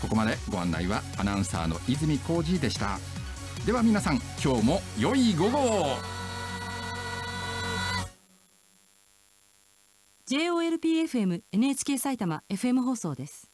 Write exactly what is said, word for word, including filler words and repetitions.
ここまでご案内はアナウンサーの泉浩二でした。では皆さん、今日も良い午後を。 ジェイオーエルピーエフエム エヌエイチケー 埼玉 エフエム 放送です。